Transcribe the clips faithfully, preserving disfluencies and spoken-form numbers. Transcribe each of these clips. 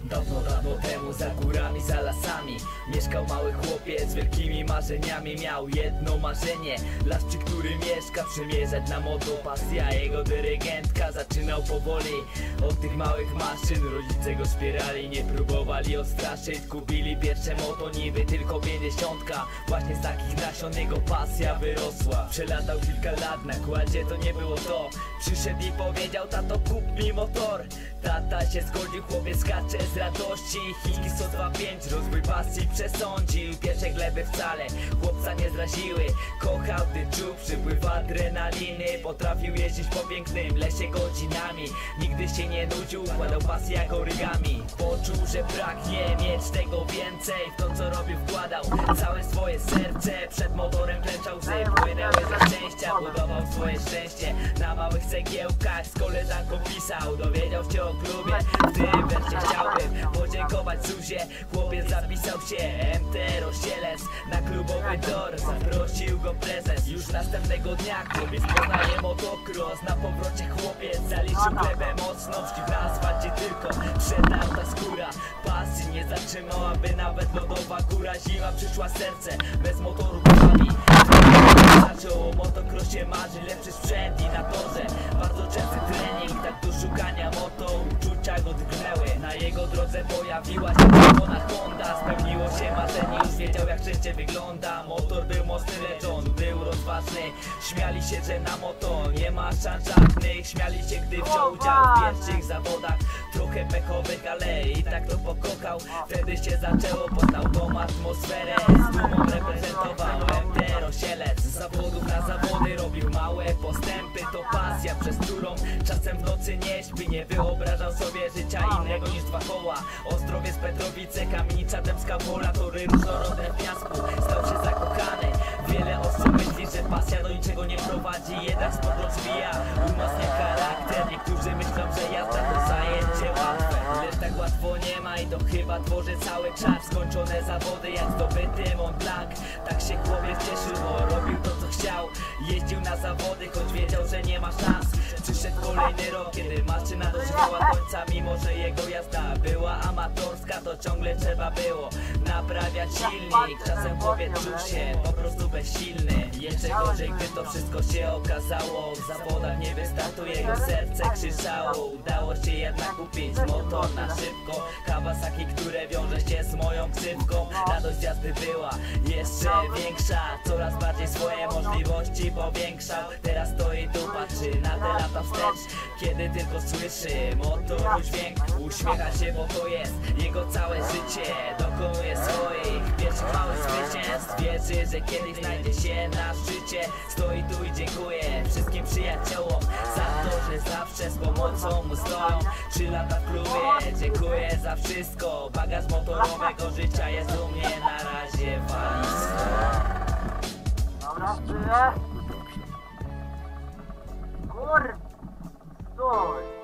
Dawno, dawno temu za górami, za lasami mieszkał mały chłopiec z wielkimi marzeniami. Miał jedno marzenie, las, przy którym mieszka, przymierzać na moto. Pasja jego dyrygentka zaczynał powoli od tych małych maszyn. Rodzice go wspierali, nie próbowali odstraszyć. Kupili pierwsze moto, niby tylko pięćdziesiątka. Właśnie z takich nasion jego pasja wyrosła. Przelatał kilka lat, na kładzie to nie było to. Przyszedł i powiedział: tato, kup mi motor. Tata się zgodził, chłopiec skacze z radości. Chiński sto dwa pięć, rozwój pasji przesądził. Pierwsze gleby wcale chłopca nie zraziły. Kochał, gdy czuł przypływ adrenaliny. Potrafił jeździć po pięknym lesie godzinami. Nigdy się nie nudził, układał pasję jak origami. Poczuł, że pragnie mieć tego więcej. W to, co robił, wkładał całe swoje serce. Przed motorem klęczał łzy, płynęły za szczęścia. Budował swoje szczęście na małych cegiełkach. Z koleżanką pisał, dowiedział się o klubie. W tym wreszcie chciałbym podziękować Zuzie. Chłopiec zapisał się M T Rozcielec na klubowy tor. Zaprosił go prezes. Już następnego dnia chłopiec poznaje motocross. Na powrocie chłopiec zaliczył glebę mocno. Szli na asfalcie tylko przedał ta skóra. Pasji nie zatrzymałaby nawet lodowa góra. Zima przyszła, serce bez motoru kochani. Zaczął o motocrossie marzyć, lepszy sprzęt i na torze bardzo częsty trening. Tak do szukania moto uczucia go drgnęły. Na jego drodze pojawiła się czerwona Honda. Spełniło się marzenie, już wiedział jak szczęście wygląda. Motor był mocny, lecz on był rozważny. Śmiali się, że na moto nie ma szans żadnych. Śmiali się, gdy wziął udział w pierwszych zawodach. Trochę pechowych, ale i tak to pokochał. Wtedy się zaczęło, poznał tą atmosferę. Z dumą reprezentował M T Rozcielec. Z zawodów na zawody robił małe postępy. To pasja, przez którą czasem w nocy nie śpi. Nie wyobrażał sobie życia innego niż dwa koła. Ostrowiec, Petrowice, Kamienica, Dębska Wola. Tory różnorodne w piasku, stał się zakochany. Wiele osób myśli, że pasja do niczego nie prowadzi. Jednak sport rozwija, umacnia charakter. Niektórzy myślą, że jazda to zajęcie łatwe, lecz tak łatwo nie ma i to chyba tworzy cały czas. Skończone zawody jak zdobyty Mont Blanc. Tak się chłopiec cieszył, bo robił to co chciał. Jeździł na zawody, choć wiedział, że nie ma szans. Przyszedł kolejny rok, kiedy maszyna dożywała końca. Mimo że jego jazda była amatorska, to ciągle trzeba było naprawiać silnik. Czasem chłopiec czuł się po prostu bezsilny. Jeszcze gorzej, gdy to wszystko się okazało. W zawodach nie wystartuje, jego serce krzyczało. Udało się jednak kupić motor na szybko Kawasaki, które wiąże się z moją ksywką. Radość jazdy była jeszcze większa. Coraz bardziej swoje możliwości powiększał. Teraz stoi tu, patrzy na te lata wstecz. Kiedy tylko słyszy motoru dźwięk, uśmiecha się, bo to jest jego całe życie. Dokonuje swoich pierwszych małych zwycięstw. Wierzy, że kiedyś znajdzie się na szczycie. Stoi tu i dziękuję wszystkim przyjaciołom za to, że zawsze z pomocą mu stoją. Trzy lata w klubie, dziękuję za wszystko. Bagaż motorowego życia jest u mnie na razie walizką. Dobra, żyję. Kur... Stój.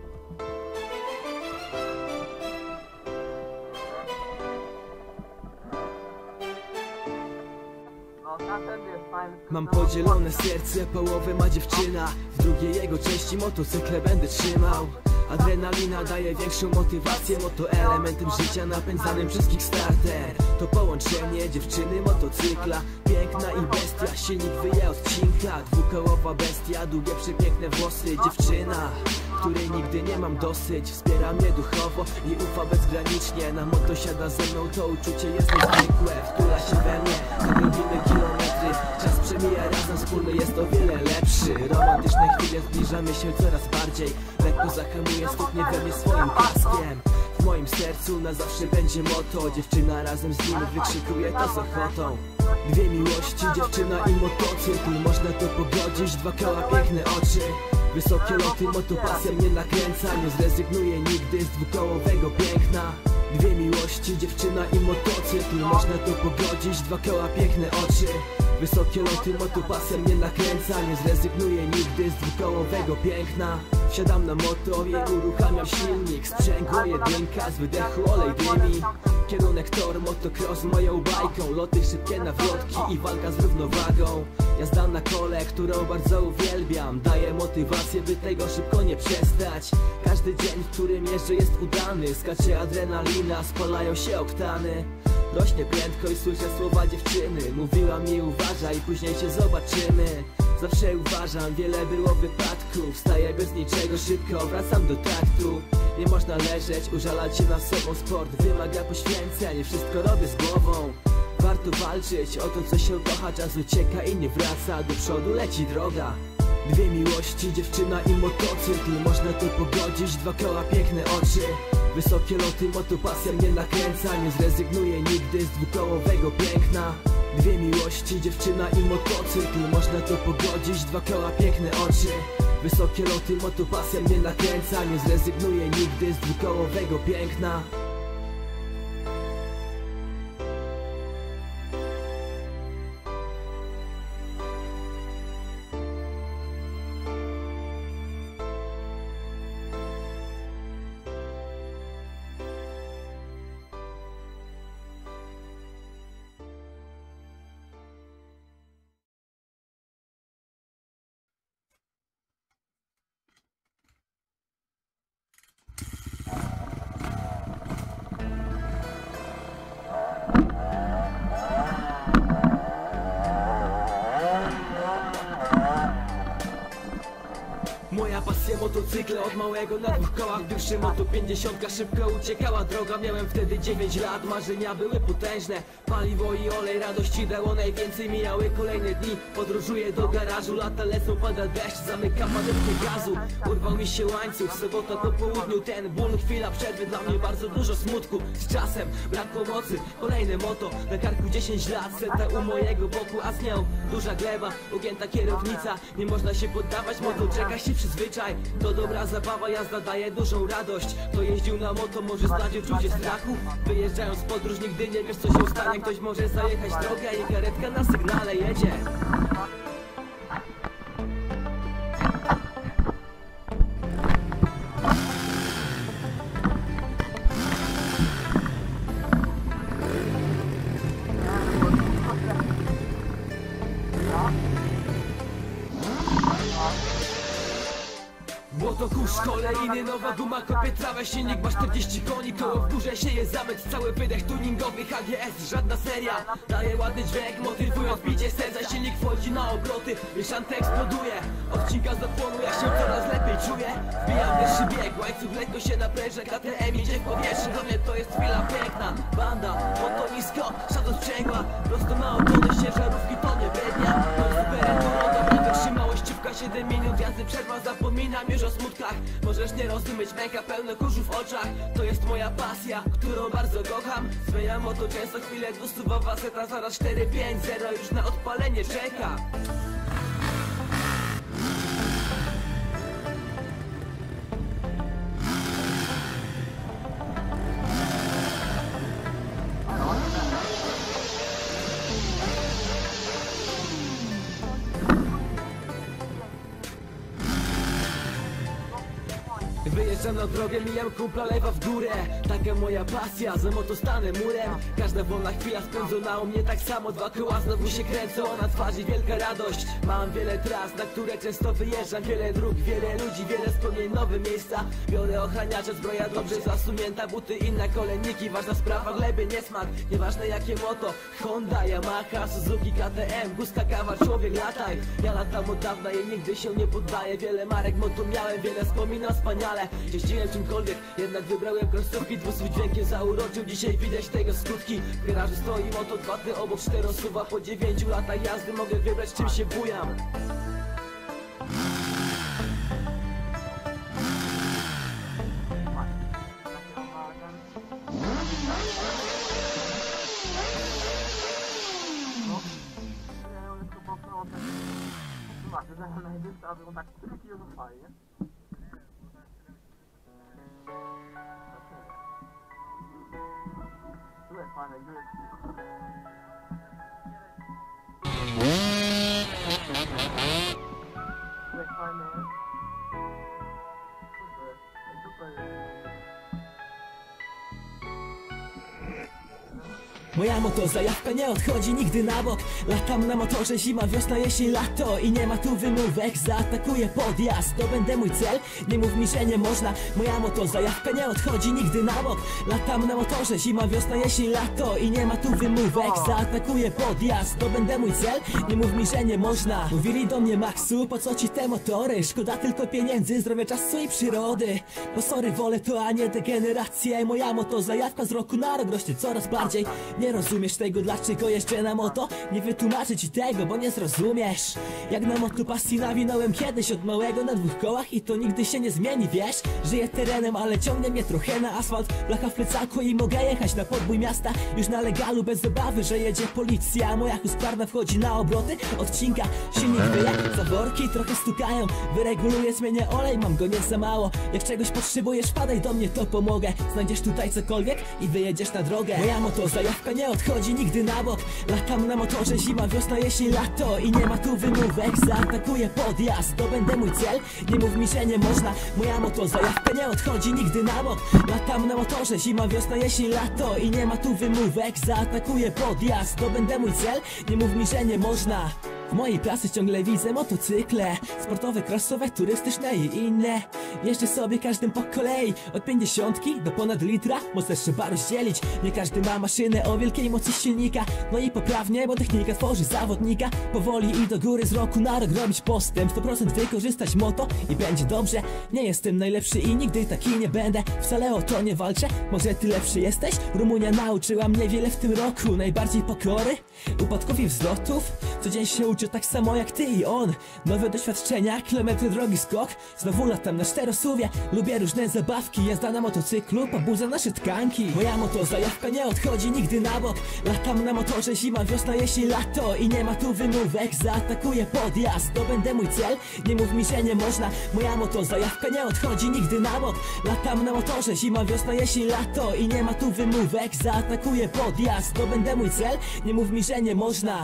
No, tamten jest fajny. Mam podzielone serce, połowę ma dziewczyna. W drugiej jego części motocykle będę trzymał. Adrenalina daje większą motywację. Moto elementem życia napędzanym przez Kickstarter. To połączenie dziewczyny, motocykla. Piękna i bestia, silnik wyje od cinka. Dwukołowa bestia, długie przepiękne włosy. Dziewczyna, której nigdy nie mam dosyć. Wspiera mnie duchowo i ufa bezgranicznie. Na moto siada ze mną, to uczucie jest niezwykłe. Wtula się we mnie, nadrobimy kilometry. Czas przemija razem, wspólny jest o wiele lepszy. Romantyczne chwile, zbliżamy się coraz bardziej. Lekko zahamuję, stuknie we mnie swoim paskiem. W moim sercu na zawsze będzie moto. Dziewczyna razem z nim wykrzykuje to z ochotą. Dwie miłości, dziewczyna i motocykl. Można to pogodzić, dwa koła, piękne oczy. Wysokie loty, motopasja mnie nakręca. Nie zrezygnuję nigdy z dwukołowego piękna. Dwie miłości, dziewczyna i motocykl. Można to pogodzić, dwa koła, piękne oczy. Wysokie loty, motopasja mnie nakręca. Nie zrezygnuję nigdy z dwukołowego piękna. Wsiadam na moto i uruchamiam silnik. Sprzęgło jedynka, z wydechu olej dymi. kierunek tor, motocross moją bajką. Loty, szybkie nawrotki i walka z równowagą. Jazda na kole, którą bardzo uwielbiam, daje motywację, by tego szybko nie przestać. Każdy dzień, w którym jeżdżę, jest udany. Skacze adrenalina, spalają się oktany. Rośnie prędkość, słyszę słowa dziewczyny. Mówiła mi uważaj, później się zobaczymy. Zawsze uważam, wiele było wypadków. Wstaję bez niczego, szybko wracam do taktu. Nie można leżeć, użalać się nad sobą. Sport wymaga poświęceń, wszystko robię z głową. Warto walczyć o to, co się kocha. Czas ucieka i nie wraca, do przodu leci droga. Dwie miłości, dziewczyna i motocykl. Można to pogodzić, dwa koła, piękne oczy. Wysokie loty, motopasja mnie nakręca. Nie zrezygnuję nigdy z dwukołowego piękna. Dwie miłości, dziewczyna i motocykl. Można to pogodzić, dwa koła, piękne oczy. Wysokie loty, motopasja mnie nakręca. Nie zrezygnuję nigdy z dwukołowego piękna. Moja pasja motocykle od małego na dwóch kołach. Pierwszy moto pięćdziesiątka, szybko uciekała droga. Miałem wtedy dziewięć lat, marzenia były potężne. Paliwo i olej, radości dało najwięcej. Mijały kolejne dni, podróżuję do garażu. Lata lecą, pada deszcz, zamykam panewkę gazu. Urwał mi się łańcuch, sobota po południu. Ten ból, chwila przerwy, dla mnie bardzo dużo smutku. Z czasem brak pomocy, kolejne moto. Na karku dziesięć lat, seta u mojego boku. A z nią duża gleba, ugięta kierownica. Nie można się poddawać, moto czeka się przyzwyczaj. To dobra zabawa, jazda daje dużą radość. Kto jeździł na moto, może znać uczucie strachu. Wyjeżdżając w podróż, nigdy nie wiesz, co się stanie. Ktoś może zajechać drogę i karetka na sygnale jedzie. Motokurz, kolejny, nowa guma, kopie trawę, silnik ma czterdzieści koni, koło w górze sieje zamęt, cały wydech tuningowy, H G S, żadna seria. Daje ładny dźwięk, motywując bicie serca, silnik wchodzi na obroty, mieszanka eksploduje. Odcinka z dopłonu, ja się coraz lepiej czuję. Wbijam pierwszy bieg, łańcuch lekko się napręża, K T M idzie w powietrze, dla mnie to jest chwila piękna. Banda, moto nisko, szatan sprzęgła, prosto na oponę, ciężarówki to nie brednia. To super enduro, dobra wytrzymałościówka, siedem minut jazdy przerwa, zapominam już o smutkach. Możesz nie rozumieć, męka pełno kurzu w oczach. To jest moja pasja, którą bardzo kocham. Zmieniam moto często, chwilę dwusuwowa seta, zaraz cztery pięć zero już na odpalenie czeka. Wyjeżdżam na drogę, mijam kumpla, lewa w górę. Taka moja pasja, za moto stanę murem. Każda wolna chwila spędzona u mnie tak samo. Dwa koła znowu się kręcą, a na twarzy wielka radość. Mam wiele tras, na które często wyjeżdżam. Wiele dróg, wiele ludzi, wiele wspomnień, nowe miejsca. Biorę ochraniacze, zbroja dobrze zasunięta. Buty i nakolenniki, ważna sprawa, gleby, niesmak. Nieważne jakie moto, Honda, Yamaha, Suzuki, K T M, Guzka, kawa, człowiek lataj. Ja latam od dawna i nigdy się nie poddaję. Wiele marek moto miałem, wiele wspominam wspaniale. Jeździłem czymkolwiek, jednak wybrałem krosówki. Dwusłów dźwiękiem zauroczył, dzisiaj widać tego skutki. W garażu stoi moto dwa T obok czterosuwa. Po dziewięciu latach jazdy mogę wybrać, czym się bujam. Fajne gry. Jak fajne jest. Super. Super jest. Moja moto zajawka nie odchodzi nigdy na bok. Latam na motorze, zima, wiosna, jesień, lato i nie ma tu wymówek. Zaatakuję podjazd, to będę mój cel. Nie mów mi, że nie można. Moja moto zajawka nie odchodzi nigdy na bok. Latam na motorze, zima, wiosna, jesień, lato i nie ma tu wymówek. Zaatakuję podjazd, to będę mój cel. Nie mów mi, że nie można. Mówili do mnie: Maxu, po co ci te motory? Szkoda tylko pieniędzy, zdrowia, czasu i przyrody. No sorry, wolę to, a nie degenerację. Moja moto zajawka z roku na rok rośnie coraz bardziej. Nie rozumiesz tego, dlaczego jeżdżę na moto? Nie wytłumaczę ci tego, bo nie zrozumiesz. Jak na moto pasji nawinąłem kiedyś od małego na dwóch kołach i to nigdy się nie zmieni, wiesz? Żyję terenem, ale ciągnie mnie trochę na asfalt. Blacha w plecaku i mogę jechać na podbój miasta. Już na legalu, bez obawy, że jedzie policja. Moja husqvarna wchodzi na obroty, odcinka silnik wyje, zaworki trochę stukają. Wyreguluję, zmienię olej, mam go nie za mało. Jak czegoś potrzebujesz, wpadaj do mnie, to pomogę. Znajdziesz tutaj cokolwiek i wyjedziesz na drogę. Moja moto zajawka nie odchodzi nigdy na bok. Latam na motorze, zima, wiosna, jesień, lato i nie ma tu wymówek. Zaatakuję podjazd, to będę mój cel. Nie mów mi, że nie można. Moja moto zajawka nie odchodzi nigdy na bok. Latam na motorze, zima, wiosna, jesień, lato i nie ma tu wymówek. Zaatakuję podjazd, to będę mój cel. Nie mów mi, że nie można. W mojej pracy ciągle widzę motocykle, sportowe, crossowe, turystyczne i inne. Jeżdżę sobie każdym po kolei, od pięćdziesiątki do ponad litra. Moc też trzeba rozdzielić, nie każdy ma maszynę o wielkiej mocy silnika. No i poprawnie, bo technika tworzy zawodnika. Powoli i do góry, z roku na rok robić postęp. sto procent wykorzystać moto i będzie dobrze. Nie jestem najlepszy i nigdy taki nie będę. Wcale o to nie walczę, może ty lepszy jesteś? Rumunia nauczyła mnie wiele w tym roku. Najbardziej pokory, upadków i wzlotów. Co dzień się uczę tak samo jak ty i on. Nowe doświadczenia, kilometry drogi, skok. Znowu latam na czterosuwie. Lubię różne zabawki, jazda na motocyklu pobudza nasze tkanki. Moja moto zajawka nie odchodzi nigdy na bok. Latam na motorze, zima, wiosna, jesień, lato i nie ma tu wymówek. Zaatakuję podjazd, to będę mój cel. Nie mów mi, że nie można. Moja moto zajawka nie odchodzi nigdy na bok. Latam na motorze, zima, wiosna, jesień, lato i nie ma tu wymówek. Zaatakuję podjazd, to będę mój cel. Nie mów mi, że nie można.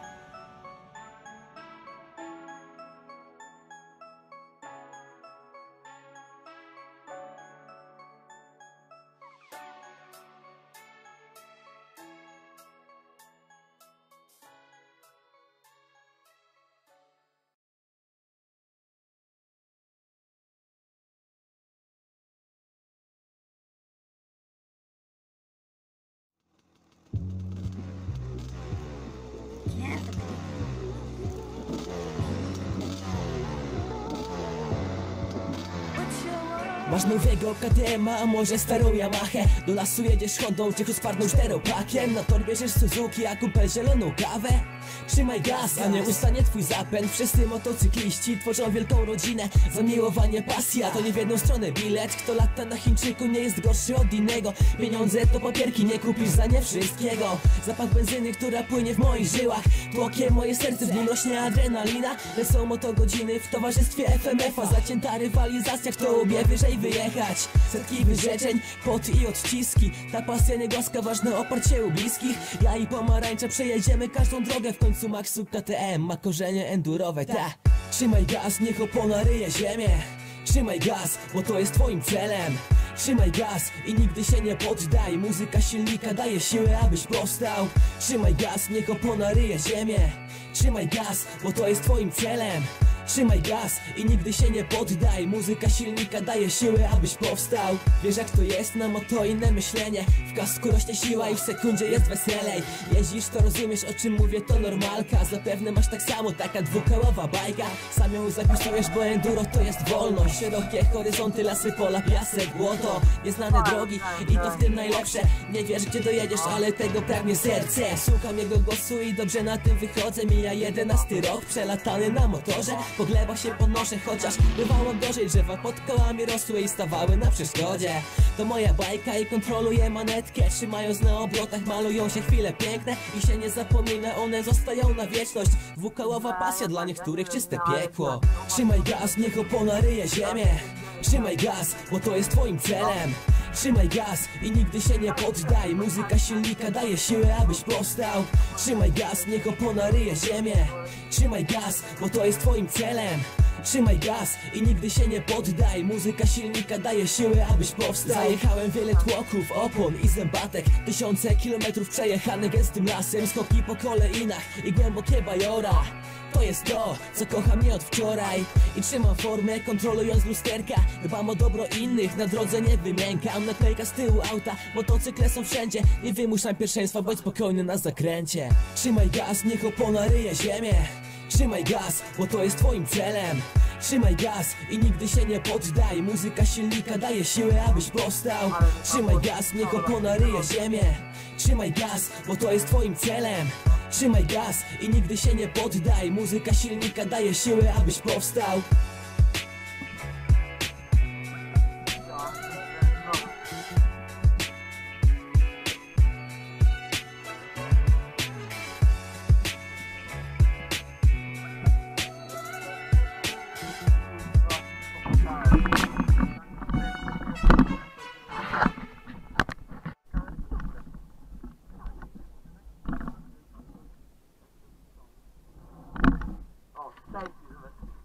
Masz nowego K T M, a może starą Yamahę. Do lasu jedziesz Hondą czy Husqvarną czteropakiem. Na tor bierzesz Suzuki, a kumpel zieloną kawę. Trzymaj gaz, a nie ustanie twój zapęd. Wszyscy motocykliści tworzą wielką rodzinę. Zamiłowanie, pasja to nie w jedną stronę bilet. Kto lata na Chińczyku nie jest gorszy od innego. Pieniądze to papierki, nie kupisz za nie wszystkiego. Zapach benzyny, która płynie w moich żyłach. Tłokiem moje serce, w nim rośnie adrenalina. Lecą motogodziny w towarzystwie F M F-a. Zacięta rywalizacja, kto umie wyżej wyjechać. Setki wyrzeczeń, pot i odciski. Ta pasja nie głaska, ważne oparcie u bliskich. Ja i pomarańcza przejedziemy każdą drogę. W końcu Maxu K T M ma korzenie endurowe, ta. Trzymaj gaz, niech opona ryje ziemię. Trzymaj gaz, bo to jest twoim celem. Trzymaj gaz i nigdy się nie poddaj. Muzyka silnika daje siłę, abyś powstał. Trzymaj gaz, niech opona ryje ziemię. Trzymaj gaz, bo to jest twoim celem. Trzymaj gaz i nigdy się nie poddaj. Muzyka silnika daje siłę, abyś powstał. Wiesz jak to jest, na moto inne myślenie. W kasku rośnie siła i w sekundzie jest weselej. Jeździsz, to rozumiesz, o czym mówię, to normalka. Zapewne masz tak samo, taka dwukołowa bajka. Sam ją zapisujesz, bo enduro to jest wolność. Szerokie horyzonty, lasy, pola, piasek, błoto. Nieznane drogi i to w tym najlepsze. Nie wiesz gdzie dojedziesz, ale tego pragnie serce. Słucham jego głosu i dobrze na tym wychodzę. Mija jedenasty rok, przelatany na motorze. Po glebach się podnoszę, chociaż bywało gorzej. Drzewa pod kołami rosły i stawały na przeszkodzie. To moja bajka i kontroluję manetkę. Trzymając na obrotach, malują się chwile piękne. I się nie zapomina, one zostają na wieczność. Dwukołowa pasja, dla niektórych czyste piekło. Trzymaj gaz, niech opona ryje ziemię. Trzymaj gaz, bo to jest twoim celem. Trzymaj gaz i nigdy się nie poddaj. Muzyka silnika daje siłę, abyś powstał. Trzymaj gaz, niech opona ryje ziemię. Trzymaj gaz, bo to jest twoim celem. Trzymaj gaz i nigdy się nie poddaj. Muzyka silnika daje siłę, abyś powstał. Zajechałem wiele tłoków, opon i zębatek. Tysiące kilometrów przejechane gęstym lasem. Skoki po kolejnach i głębokie bajora. To jest to, co kocha mnie od wczoraj. I trzymam formę, kontrolując lusterka. Dbam o dobro innych, na drodze nie wymiękam. Naklejka z tyłu auta, motocykle są wszędzie. Nie wymuszam pierwszeństwa, bądź spokojny na zakręcie. Trzymaj gaz, niech opona ryje ziemię. Trzymaj gaz, bo to jest twoim celem. Trzymaj gaz i nigdy się nie poddaj. Muzyka silnika daje siłę, abyś powstał. Trzymaj gaz, niech opona ryje ziemię. Trzymaj gaz, bo to jest twoim celem. Trzymaj gaz i nigdy się nie poddaj. Muzyka silnika daje siłę, abyś powstał. Thank you.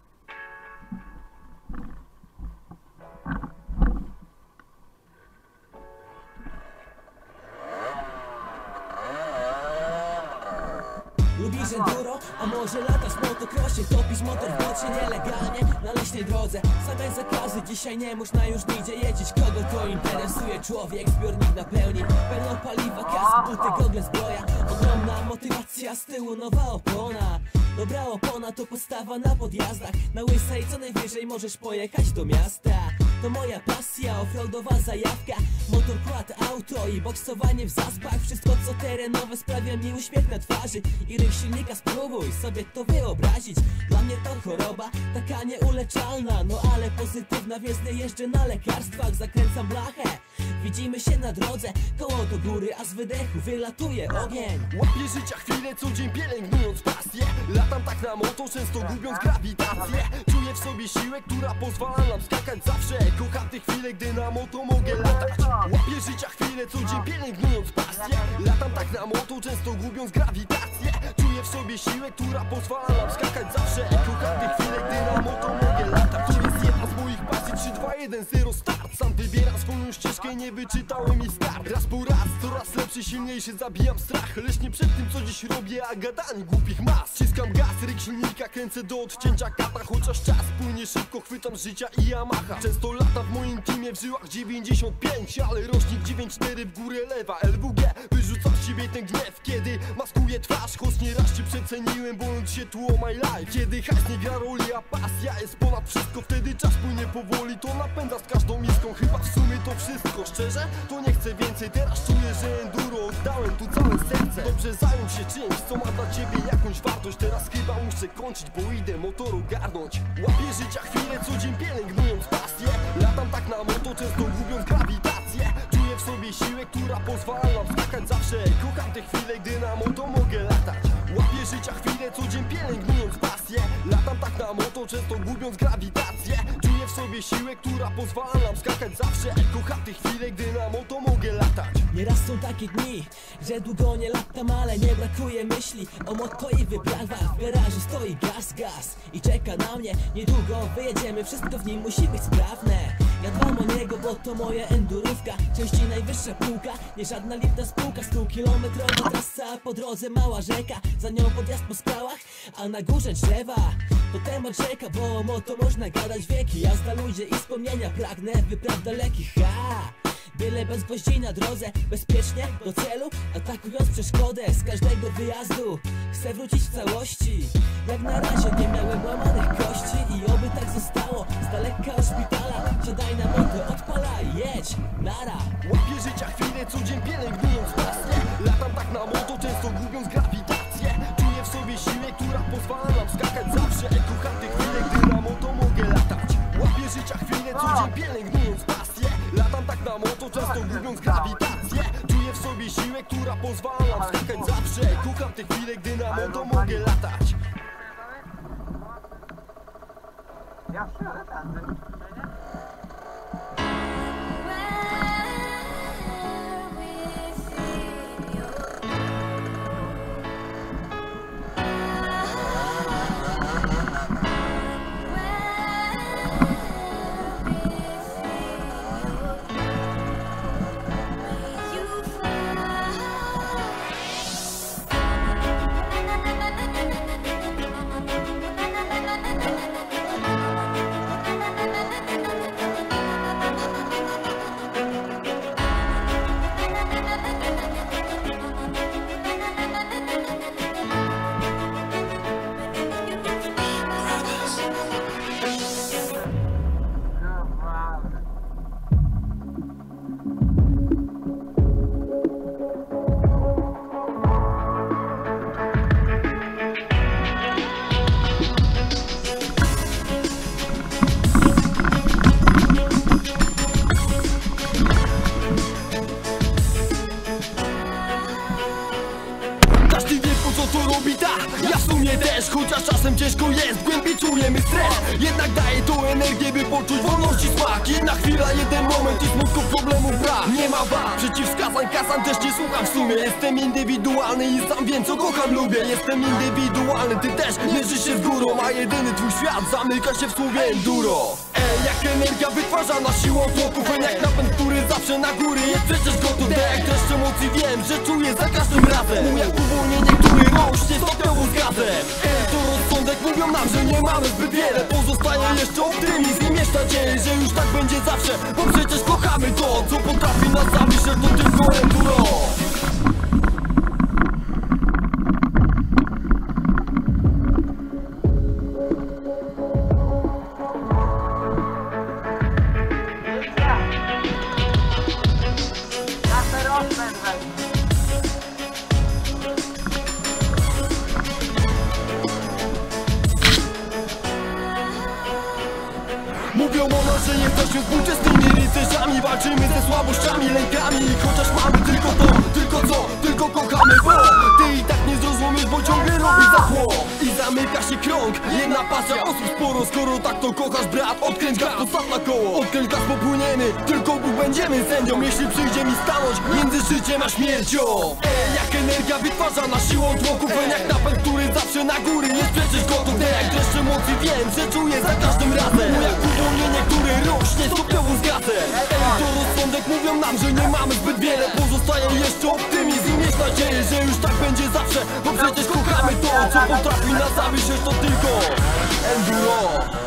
Lubisz enduro? A może latasz w motocrossie? Topisz motor w bocie nielegalnie na leśnej drodze. Same zakazy, dzisiaj nie można już nigdzie jeździć. Kogo to interesuje? Człowiek zbiornik napełni. Pełno paliwa, kask, buty, gogle, zbroja. Ogromna motywacja, z tyłu nowa opona. Dobra opona to postawa na podjazdach. Na łysej co najwyżej możesz pojechać do miasta. To moja pasja, offroadowa zajawka. Motorkład, auto i boksowanie w zaspach. Wszystko co terenowe sprawia mi uśmiech na twarzy. I ryk silnika spróbuj sobie to wyobrazić. Dla mnie to choroba, taka nieuleczalna. No ale pozytywna, więc nie jeżdżę na lekarstwach. Zakręcam blachę, widzimy się na drodze. Koło do góry, a z wydechu wylatuje ogień. Łapię życia chwilę, co dzień pielęgnując pasję. Latam tak na moto, często gubiąc grawitację. Czuję w sobie siłę, która pozwala nam skakać zawsze. Kocham te chwile, gdy na moto mogę latać. Łapię życia chwilę, co dzień pielęgnując pasję. Latam tak na moto, często gubiąc grawitację. Czuję w sobie siłę, która pozwala nam skakać zawsze. Kocham te chwile, gdy na moto mogę latać. To jest jedna z moich pasji, trzy, dwa, jeden, zero, start. Sam wybieram swoją ścieżkę, nie wyczytałem jej start. Raz po raz, coraz lepszy, silniejszy, zabijam strach. Lecz nie przed tym, co dziś robię, a gadań głupich mas. Ciskam gaz, ryk silnika, kręcę do odcięcia kata. Chociaż czas płynie szybko, chwytam z życia i Yamaha. Często lata w moim teamie, w żyłach dziewięćdziesiąt pięć. Ale rocznik dziewięć cztery w górę lewa, L W G. Wyrzucam z siebie ten gniew, kiedy maskuję twarz. Choć nieraz cię przeceniłem, bojąc się tu o my life. Kiedy hajs nie gra roli, a pasja jest ponad wszystko. Wtedy czas płynie powoli, to napędza z każdą miską. Chyba w sumie to wszystko, szczerze? To nie chcę więcej, teraz czuję, że enduro oddałem tu całe serce. Dobrze zająć się czymś, co ma dla ciebie jakąś wartość. Teraz chyba muszę kończyć, bo idę motor ogarnąć. Łapię życia chwilę, co dzień pielęgnując pasję. Latam tak na moto, często gubiąc grawitację. Czuję w sobie siłę, która pozwala nam skakać zawsze. Kocham te chwile, gdy na moto mogę latać. Łapię życia chwilę, co dzień pielęgnując pasję. Latam tak na moto, często gubiąc grawitację. Czuję w sobie siłę, która pozwala nam skakać zawsze. Kocham te chwile, gdy na moto mogę latać. Nieraz są takie dni, że długo nie latam, ale nie brakuje myśli o moto i wyprawach. W garażu stoi gaz, gaz i czeka na mnie. Niedługo wyjedziemy, wszystko w nim musi być sprawne. Ja dbam o niego, bo to moja endurówka. Częściej najwyższa półka, nie żadna lipna spółka. Stu kilometrowa trasa, a po drodze mała rzeka. Za nią podjazd po skałach, a na górze drzewa. To temat rzeka, bo o moto można gadać wieki. Jazda, ludzie i wspomnienia, pragnę wypraw dalekich. Ha! Byle bez gwoździ na drodze, bezpiecznie do celu, atakując przeszkodę z każdego wyjazdu. Chcę wrócić w całości, jak na razie nie miałem łamanych kości. I oby tak zostało, z daleka od szpitala. Siadaj na moto, odpalaj, jedź, nara. Łapię życia chwilę, co dzień pielęgnując pasję. Latam tak na moto, często gubiąc grawitację. Czuję w sobie siłę, która pozwala nam skakać zawsze. Kocham te chwile, gdy na moto mogę latać. Łapię życia chwilę, co dzień pielęgnując pasję. Latam tak na moto, często gubiąc grawitację. Czuję w sobie siłę, która pozwala nam skakać zawsze. Kocham te chwile, gdy na moto mogę latać. Ja wsiadę tędy. to robi tak. Ja w sumie też, chociaż czasem ciężko jest, w głębi czujemy stres. Jednak daje to energię, by poczuć wolności smak. Jedna chwila, jeden moment i smutku problemów brak. Nie ma wad, przeciwwskazań, kasan też nie słucham w sumie. Jestem indywidualny i sam wiem co kocham, lubię. Jestem indywidualny, ty też mierzysz się z górą, a jedyny twój świat zamyka się w słowie enduro. Ej, jak energia wytwarzana siłą tłoków, jak napęd, który zawsze na góry jest przecież gotów. Tak jak dreszcz emocji wiem, że czuję za każdym razem. Mój jak uwolnienie, który rośnie stopniowo z gazem. Ej, to rozsądek, mówią nam, że nie mamy zbyt wiele. Pozostaje jeszcze optymizm i mieć nadzieję, że już tak będzie zawsze. Bo przecież kochamy to, co potrafi nas zabić, że to tylko enduro. Mówią o nas, że jesteśmy współczesnymi rycerzami. Walczymy ze słabościami, lękami. Chociaż mamy tylko to, tylko co, tylko kochamy, bo ty i tak nie zrozumiesz, bo ciągle robi za zło. I zamyka się krąg, jedna pasja osób sporo. Skoro tak to kochasz brat, odkręć gaz, postaw na koło. Odkręć gaz, popłyniemy, tylko Bóg będziemy sędzią. Jeśli przyjdzie mi stanąć między życiem a śmiercią. Ej, jak energia wytwarzana siłą tłoków, jak napęd, który zawsze na góry jest przecież gotów. Ej, jak dreszcz emocji wiem, że czuję za każdym razem. Mój jak uwolnienie, które rośnie stopniowo z gazem. Ej, to rozsądek, mówią nam, że nie mamy zbyt wiele. Pozostaje jeszcze optymizm i mieć nadzieję, że już tak będzie zawsze. Bo przecież kochamy to, co potrafi nas zabić, to tylko enduro.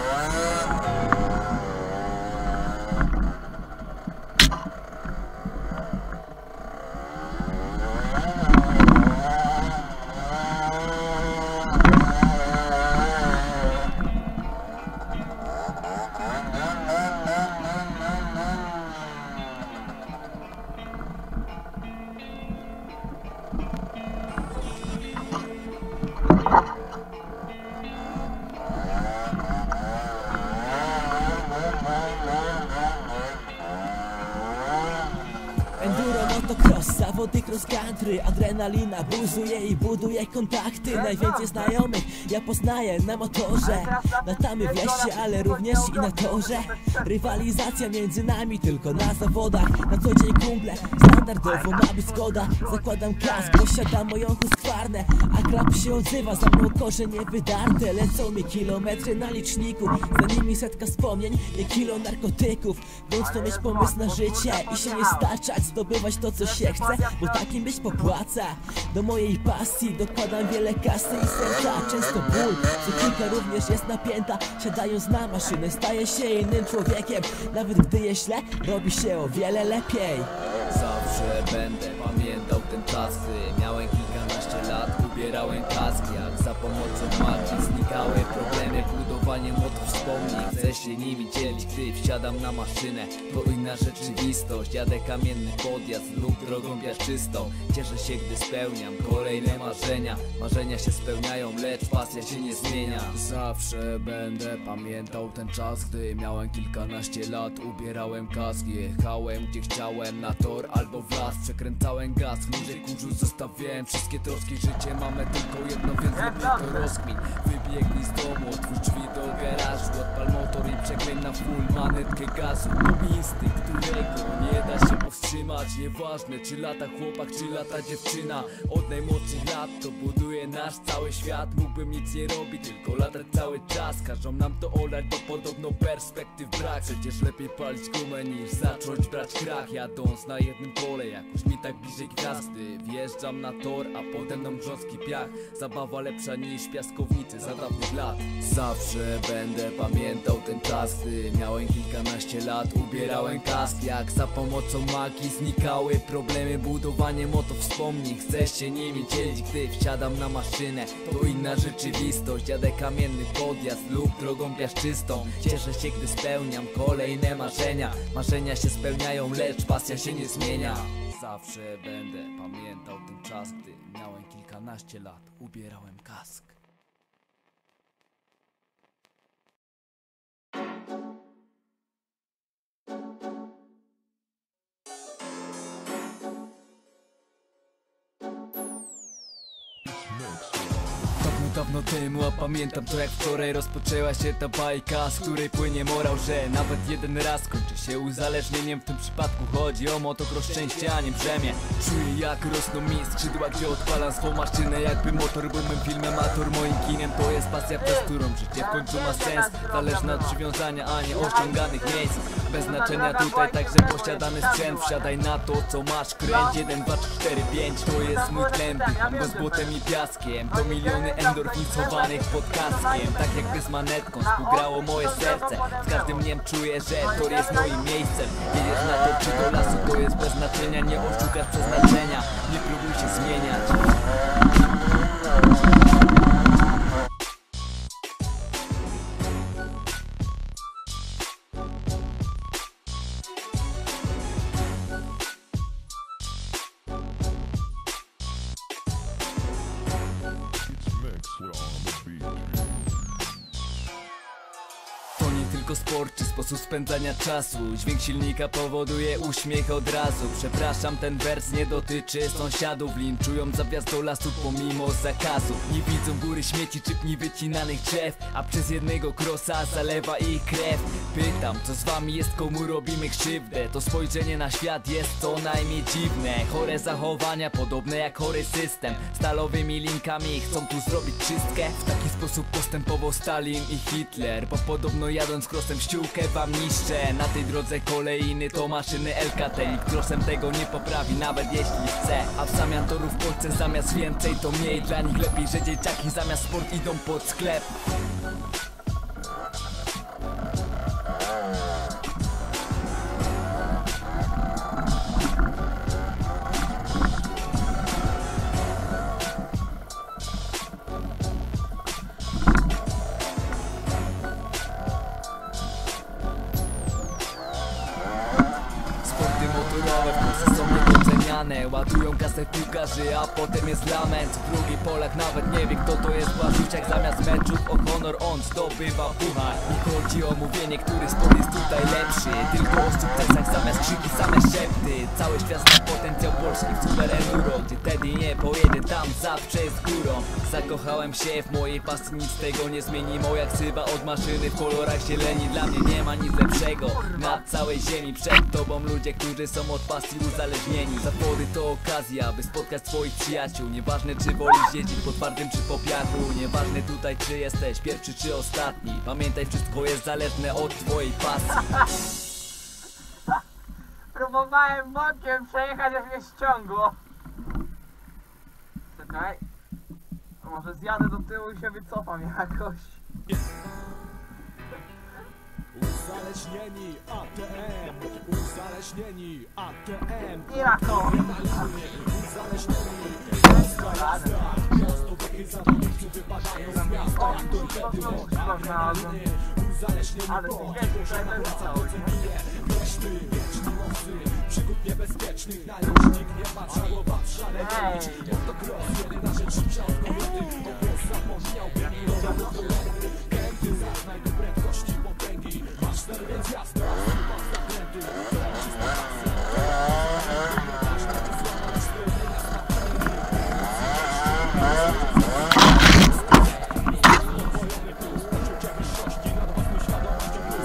Enduro, motocross, zawody cross country. Adrenalina buzuje i buduje kontakty. Najwięcej znajomych ja poznaję na motorze. Latamy w lesie, ale również i na torze. Rywalizacja między nami tylko na zawodach. Na co dzień kumple, standardowo ma być zgoda. Zakładam kask, posiadam moją huskwarnę. A klap się odzywa, za mną korzenie wydarte. Lecą mi kilometry na liczniku, za nimi setka wspomnień, nie kilo narkotyków. Bądź to mieć pomysł na życie i się nie staczać, zdobywać to co się chce, bo takim być popłaca. Do mojej pasji dokładam wiele kasy i serca, często ból, psychika również jest napięta. Siadając na maszynę staje się innym człowiekiem. Nawet gdy je źle, robi się o wiele lepiej. Zawsze będę pamiętał ten czas, gdy miałem kilkanaście lat, ubierałem kask. Jak za pomocą magii znikały problemy, budowanie motów wspomnień. Chcę się nimi dzielić, gdy wsiadam na maszynę. To inna rzeczywistość, jadę kamienny podjazd lub drogą piaszczystą. Cieszę się, gdy spełniam kolejne marzenia. Marzenia się spełniają, lecz pasja się nie zmienia. Zawsze będę pamiętał ten czas, gdy miałem kilkanaście lat, ubierałem kask. Jechałem gdzie chciałem, na tor albo w las. Przekręcałem gaz, w ludzie kurzu zostawiałem wszystkie troski. Życie mamy tylko jedno, więc lepiej to rozkmin. Wybiegnij z domu, otwórz drzwi do garażu, odpal motor i przekręć na full manetkę gazu. To instynkt, którego nie da się powstrzymać. Nieważne czy lata chłopak, czy lata dziewczyna. Od najmłodszych lat to buduje nasz cały świat. Mógłbym nic nie robić, tylko latać cały czas. Każą nam to olać, bo podobno perspektyw brak. Przecież lepiej palić gumę niż zacząć brać krach. Jadąc na jednym pole, jakoś mi tak bliżej gwiazdy. Wjeżdżam na tor, a pode mną grząski piach. Zabawa lepsza niż piaskownicy za dawnych lat. Zawsze będę pamiętał ten czas, gdy miałem kilkanaście lat, ubierałem kask. Jak za pomocą magii znikały problemy, budowanie motów wspomnień. Chcę się nimi dzielić, gdy wsiadam na maszynę. To inna rzeczywistość, jadę kamienny podjazd lub drogą piaszczystą. Cieszę się, gdy spełniam kolejne marzenia. Marzenia się spełniają, lecz pasja się nie zmienia. Zawsze będę pamiętał ten czas, gdy miałem kilkanaście lat, ubierałem kask. Mix. dawno temu, a pamiętam to jak wczoraj rozpoczęła się ta bajka, z której płynie morał, że nawet jeden raz kończy się uzależnieniem. W tym przypadku chodzi o motocross, szczęście, a nie brzemię. Czuję jak rosną mi skrzydła, gdzie odpalam swą maszynę, jakby motor był mym filmem, motor moim kinem. To jest pasja, przez którą życie w końcu ma sens, zależna od przywiązania, a nie osiąganych miejsc. Bez znaczenia tutaj także posiadany sprzęt. Wsiadaj na to co masz, kręć jeden, dwa, trzy, cztery, pięć. To jest mój tlen, dycham go z błotem i piaskiem. To miliony endorfin schowanych pod kaskiem. Tak jakby z manetką współgrało moje serce. Z każdym dniem czuję, że tor jest moim miejscem. Jedziesz na to czy do lasu, to jest bez znaczenia. Nie oszukasz przeznaczenia, nie próbuj się zmieniać. To nie tylko sport czy sposób spędzania czasu. Dźwięk silnika powoduje uśmiech od razu. Przepraszam, ten wers nie dotyczy sąsiadów. Linczują za wjazd do lasu pomimo zakazu. Nie widzą góry śmieci czy pni wycinanych drzew, a przez jednego krosa zalewa ich krew. Pytam, co z wami jest, komu robimy krzywdę? To spojrzenie na świat jest co najmniej dziwne. Chore zachowania, podobne jak chory system. Stalowymi linkami chcą tu zrobić czystkę. W taki sposób postępował Stalin i Hitler, bo podobno jadąc krosem ściółkę wam niszczę. Na tej drodze kolejny to maszyny L K T. Nikt krosem tego nie poprawi, nawet jeśli chce. A w zamian torów w Polsce zamiast więcej to mniej. Dla nich lepiej, że dzieciaki zamiast sport idą pod sklep. Motorowe w Polsce są niedoceniane. Ładują kasę piłkarzy, a potem jest lament. Drugi Polak nawet nie wie kto to jest Błażuciak. Zamiast meczów o honor on zdobywa puchar. Nie chodzi o mówienie, który sport jest tutaj lepszy, tylko o sukcesach zamiast krzyki same szepty. Cały świat zna potencjał Polski w super enduro, gdzie Teddy nie pojedzie, tam zawsze jest górą. Zakochałem się w mojej pasji, nic tego nie zmieni. Moja ksywa od maszyny w kolorach zieleni. Dla mnie nie ma nic lepszego na całej ziemi. Przed tobą ludzie, którzy są od pasji uzależnieni. Zawody to okazja, aby spotkać swoich przyjaciół. Nieważne czy wolisz jeździć po twardym czy po piachu. Nieważne tutaj czy jesteś pierwszy czy ostatni. Pamiętaj, wszystko jest zależne od twojej pasji. Próbowałem bokiem przejechać, aż mnie ściągło. Czekaj. Może zjadę do tyłu i się wycofam jakoś. Uzależnieni A T M, uzależnieni A T M. I na to. Uzależnieni miasto wychyl zawodników wypadają z miasta jak torpedy oddany. Uzależnieni Ale po to wiesz, że to jest cały. Grzeszny, wieczny mocy, przygód niebezpiecznych na licznik nie ma żałować szalenić. Motocross, jedyna rzecz szybsza od kobiety. O głos zapomniałbym i robię kolety. Kręty, zaznaj do prędkości potęgi. Masz ten więc jasno, chyba w zakręty. Czysta pasja, ważne czy słaba, spełnienia smaczenia. Pojony plus, poczucie wyższości nad własną świadomością plus.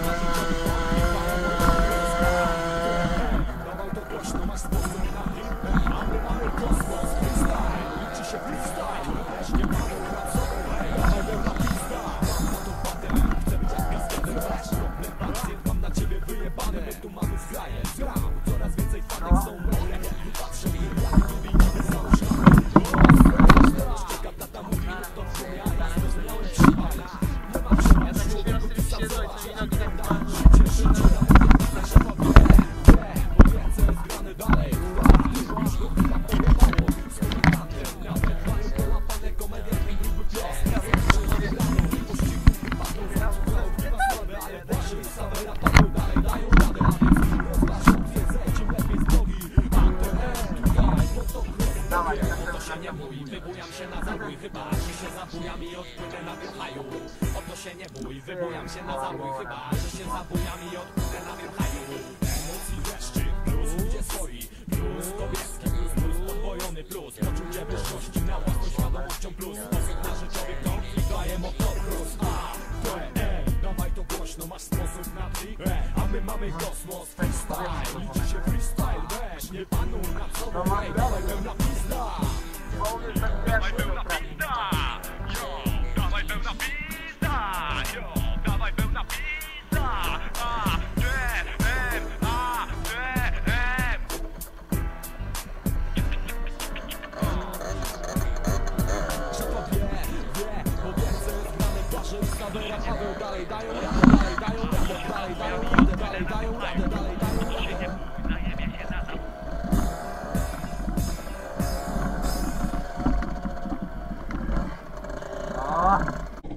Dawaj to głośno, masz sposób na hit. Mamy, mamy kosmos, freestyle. Liczy się freestyle, wreszcie mamy pracowę. Dawaj go na pista. Mam na to batem, chcę być jak kaskader. Zacznę pacjent, mam na ciebie wyjebane. My tu mamy zgraje, zgrał. Coraz więcej fanek są moje. Patrzę i jak lubi, nie załóżamy. Teraz czeka tata mówi, to w sumie, a ja zrozumiałem przyjmane. Nie ma przemian, człowieku, ty sam zobacz. Życie, życie, nasza familia. Bo więcej jest grane dalej. Już go chyba pojebało. Z komentantem, nawet mają połapane komedie. Gruby pios, razem z żonagraną. Pościgów wypadną, zaczynają chyba słabe. Ale właśnie same latają dalej, dają radę. A więc rozważą, wiedzę, czym lepiej z drogi. A ten tutaj, bo to Dawaj, o to się nie bój, wybujam się na zabój. Chyba, że się zabujam i odpłynę na tym haju. O to się nie bój, wybujam się na zabój. Chyba, że się zabujam i odpłynę na tym haju. Emocji wreszcie, plus ludzie swoi. Plus kobieski, plus plus podwojony plus. Poczucie wyższości na własną świadomością plus. Sposób na życie nie paną nad sobą, hej, dawaj pełna pizda. Bo mnie tak Dawaj pierwszy pełna trafi. pizda, yo, dawaj pełna pizda, yo, dawaj pełna pizda, A, D, M, A, D, M. Szefo wie, wie, bo wie co jest grane w barze i Savera, Paweł dalej dają radę, dalej dają radę, dalej dają radę, dalej dają radę, dalej dają radę. O!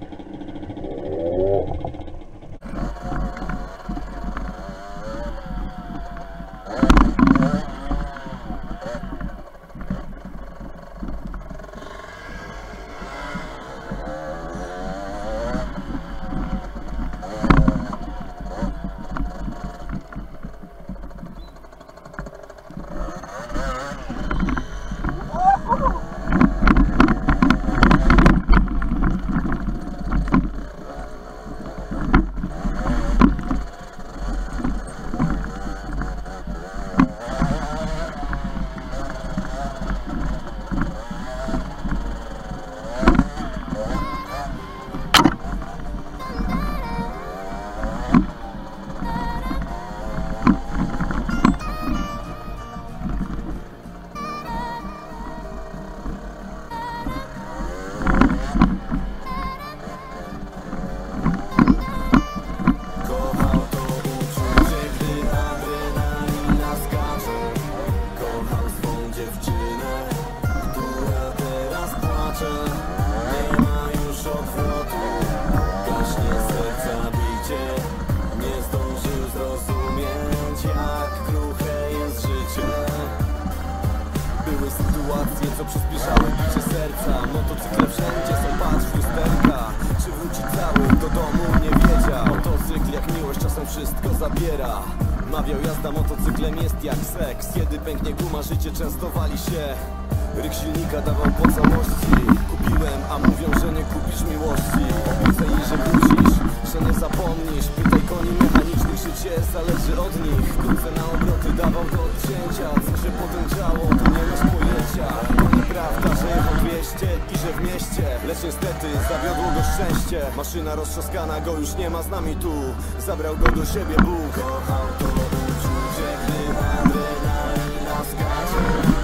Były sytuacje, co przyspieszały bicie serca. Motocykle wszędzie są, patrz w lusterka. Czy wróci cały do domu, nie wiedział. Motocykl jak miłość czasem wszystko zabiera. Mawiał, jazda motocyklem jest jak seks. Kiedy pęknie guma, życie często wali się. Ryk silnika dawał po całości. Kupiłem, a mówią, że nie kupisz miłości. Obiecaj jej, że wrócisz, że nie zapomnisz. Pytaj koni mechanicznych, życie zależy od nich. Krótce na obroty dawał do odcięcia. Co się potem działo, to nie masz pojęcia. To nieprawda, że jechał dwieście i że w mieście. Lecz niestety zawiodło go szczęście. Maszyna roztrzaskana, go już nie ma z nami tu. Zabrał go do siebie Bóg. Kochał to uczucie, gdy adrenalina skacze.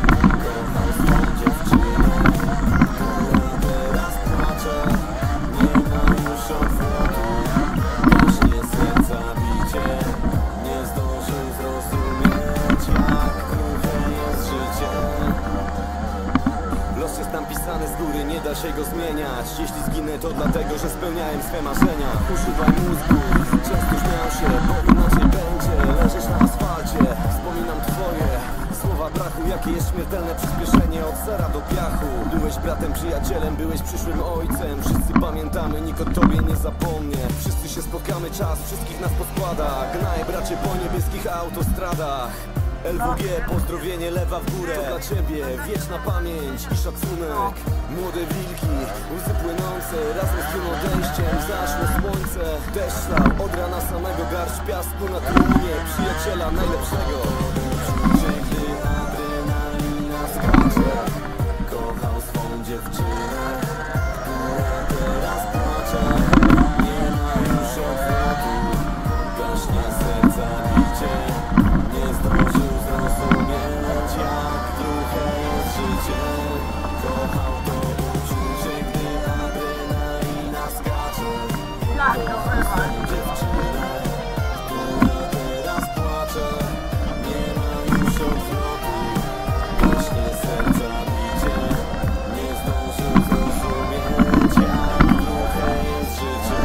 Kochał swą dziewczynę, która teraz płacze. Nie ma już odwrotu, gaśnie serca bicie. Nie zdążył zrozumieć, jak kruche jest życie. Los jest tam pisany z góry, nie da się go zmieniać. Jeśli zginę, to dlatego, że spełniałem swe marzenia. Używaj mózgu, często śmiał się, bo inaczej będzie. Leżysz na asfalcie, wspominam twoje słowa brachu, jakie jest śmiertelne przyspieszenie od zera do piachu. Byłeś bratem, przyjacielem, byłeś przyszłym ojcem. Wszyscy pamiętamy, nikt o tobie nie zapomnie. Wszyscy się spotkamy, czas wszystkich nas poskłada. Gnaj bracie po niebieskich autostradach. L W G, pozdrowienie, lewa w górę. To dla ciebie wieczna pamięć i szacunek. Młode wilki, łzy płynące. Razem z tym odejściem zaszło słońce. Deszcz lał od rana samego, garść piasku na trumnie przyjaciela najlepszego. Uczucie, gdy adrenalina skacze. Kochał swą dziewczynę, która teraz płacze. Nie ma już odwrotu, gaśnie serca bicie. Nie zdążył zrozumieć, jak kruche jest życie. Kochał to uczucie, gdy adrenalina skacze. Kochał dziewczynę, która teraz płacze. Nie ma już odwrotu, gaśnie serca bicie. Nie zdążył zrozumieć, jak kruche jest życie.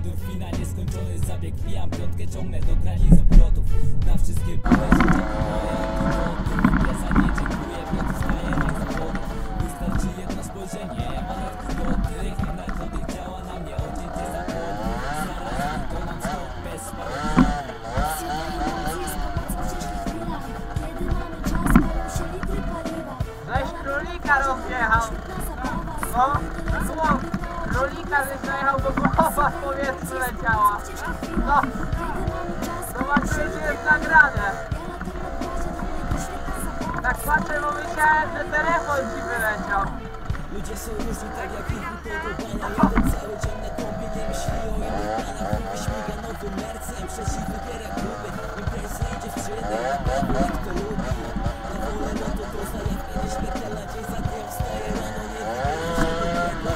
endorfina, nieskończony zabieg. Wbijam piątkę, ciągnę do granic obrotów. Na wszystkie bóle życia to moje antidotum. Impreza nie dziękuję, Piotr staje na zawody. Wystarczy jedno spojrzenie, manetki dotyk. Narkotyk działa na mnie, odcięcie zapłonu. Zaraz wykonam skok bez spalonego. Żeś królika rozjechał. No, no, królika żeś dojechał, bo głowa w powietrzu leciała. No, zobaczycie, że jest nagrane. Tak patrzę, bo myślałem, że telefon ci wyleciał. Ludzie są różni tak jak ich upodobania. Jeden cały dzień na kompie nie myśli o innych planach. Kluby śmiga nowym mercem, przeciw wybiera kluby. Imprezy i dziewczyny, naprawdę jak to lubi. Na wolę no to poza jak kiedyś śmiertelna. Dzień za dniem wstaje rano, nie wybiera się do piekła.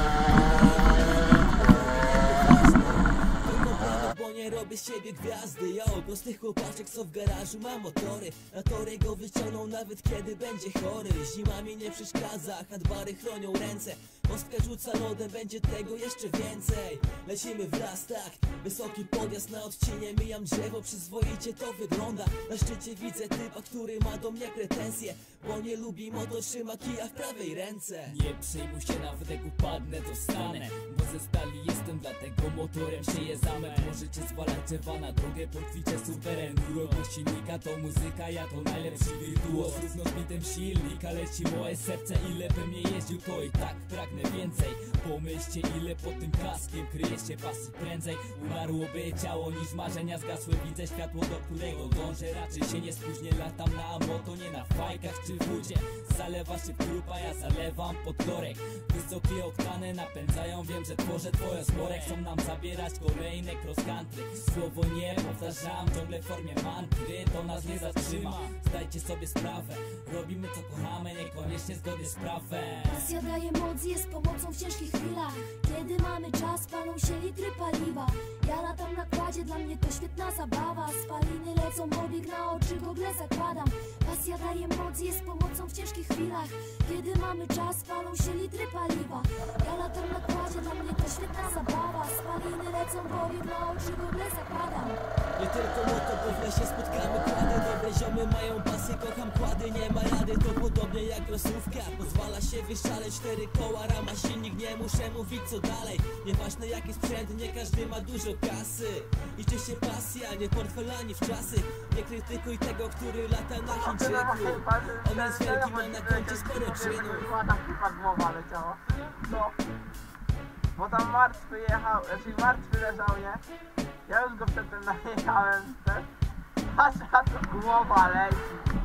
Tylko brawo, bo nie robię z siebie gwiazdy. Ja o prostych chłopaczek, co w garażu ma motory. Na tory go wyciągną nawet kiedy będzie chory. Zima mi nie przeszkadza, handbary chronią ręce. Mostka rzuca lodem, będzie tego jeszcze więcej. Lecimy w raz, tak, wysoki podjazd na odcinie. Mijam drzewo, przyzwoicie to wygląda. Na szczycie widzę typa, który ma do mnie pretensje, bo nie lubi moto, trzyma kija w prawej ręce. Nie przejmuj się, nawet jak upadnę, to stanę. Bo ze stali jestem, dlatego motorem sieję zamek. Możecie zwalać drzewa na drogę, potwicie suweren. Urok silnika to muzyka, ja to najlepszy wirtuoz. Równo z bitem silnika leci moje serce. Ile bym nie jeździł, to i tak pragnę więcej. Pomyślcie, ile pod tym kaskiem kryje się pasji prędzej. Umarłoby ciało niż marzenia zgasły. Widzę światło, do którego dążę. Raczej się nie spóźnię, latam na moto, nie na fajkach czy wódzie. Zalewa się trupa, ja zalewam pod korek. Wysokie oktany napędzają, wiem, że tworzę twoje zmorek. Chcą nam zabierać kolejne cross country. Słowo nie powtarzam, ciągle w formie mantry. To nas nie zatrzyma, zdajcie sobie sprawę. Robimy co kochamy, niekoniecznie zgodnie z prawem. Pasja daje moc, jest pomocą w ciężkich chwilach. Kiedy mamy czas, palą się litry paliwa. Ja latam na kładzie, dla mnie to świetna zabawa. Spaliny lecą, mobieg na oczy, gogle zakładam. Pasja daje moc, jest pomocą w ciężkich chwilach. Kiedy mamy czas, palą się litry paliwa. Ja latam na kładzie, dla mnie to świetna zabawa. Spaliny lecą, mobieg na oczy, gogle zakładam. Nie tylko moto, bo w lesie spotkamy kłady. Dobre ziomy mają pasy, kocham kłady. Nie ma rady, to podobnie jak losówka. Pozwala się wyszaleć, cztery koła, rama, silnik. Nie muszę mówić co dalej. Nieważne jaki sprzęt, nie każdy ma dużo kasy. Liczy się pasja, nie portfel ani w czasy. Nie krytykuj tego, który lata na Chińczyku. On jest wielki, ma na koncie sporo czynu. Tam chyba głowa leciała. No. Bo tam martwy jechał, znaczy martwy leżał, nie? Ja już go przedtem najechałem też. Patrz, a to głowa leci.